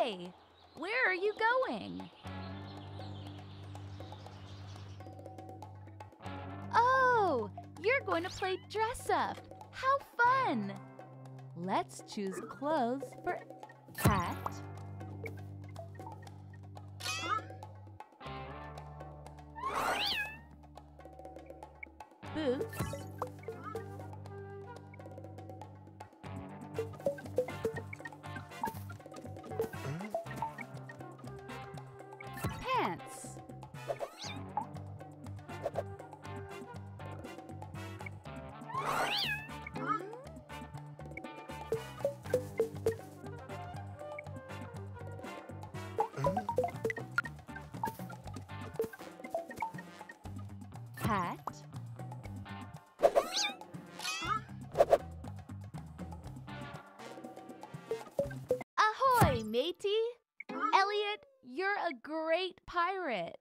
Hey, where are you going? Oh, you're going to play dress up. How fun! Let's choose clothes for hat, boots, pants, hat. Ahoy, matey! Elliot, you're a great pirate.